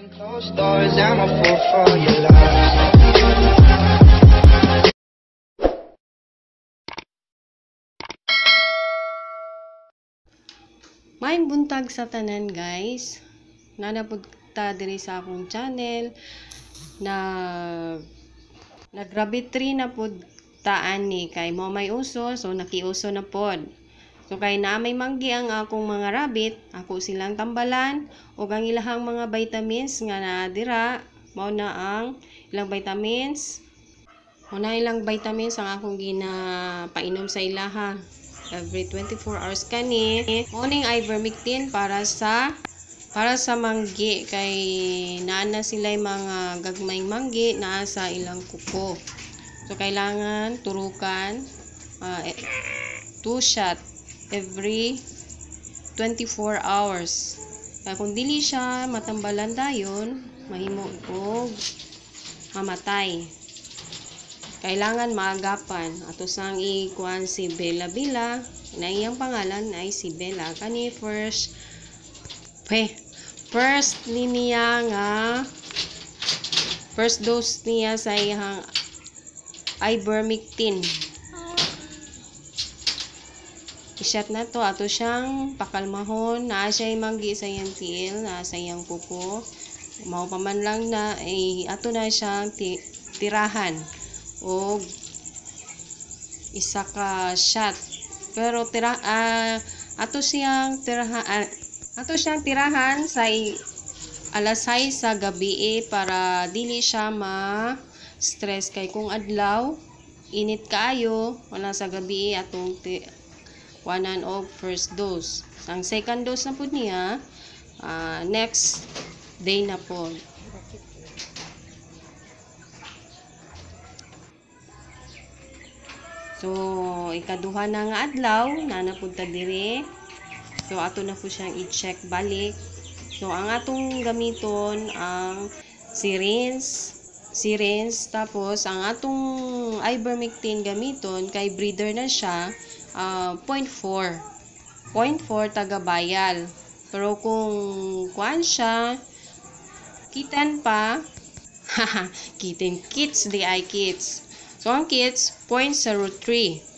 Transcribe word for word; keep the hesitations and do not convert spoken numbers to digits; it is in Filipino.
Closed doors, I'm a fool for your love. Maayong buntag sa tanan, guys. Nanapod ta diri sa akong channel na nagrabe tree na pod taan ni kay mo may uso, so nakiuso na pod. So kay na may manggi ang akong mga rabbit, ako silang tambalan ug ang ilahang mga vitamins nga naa dira mao na ang ilang vitamins. Mao na ilang vitamins ang akong ginapainom sa ilaha. Every twenty-four hours kani. Morning ivermectin para sa para sa manggi kay naa na sila mga gagmayng manggi naa sa ilang kuko. So kailangan turukan uh, two shot every twenty-four hours. Kaya kung dili siya matambalan dayon, mahimo og mamatay. Kailangan maagapan. Ato sang ikuan si Bella Bella. Na iyang pangalan ay si Bella. Kani first pe, first ni niya nga first dose niya sa iyang ivermectin. I-shot na to, ato siyang pakalmahon, naa siya manggi sa iyang tiil, naa sa iyang kuko. Mao pa man lang na, eh, ato na siyang tirahan o isa ka shot. Pero tira, uh, ato siyang tirahan, uh, ato siyang tirahan sa alas sais sa gabi eh, para dili siya ma-stress kay kung adlaw, init kaayo, wala sa gabi eh, atong wanan og first dose. Ang second dose na po niya, uh, next day na po. So, ikaduha na nga adlaw, na napunta dire. So, ato na po siyang i-check balik. So, ang atong gamiton, ang syringe, syringe, tapos, ang atong ivermectin gamiton, kay breeder na siya, Uh, zero point four. zero point four taga-bayal. Pero kung kuan siya, kitan pa, haha, kitin kits, di ay kits. So, ang kits, zero point zero three.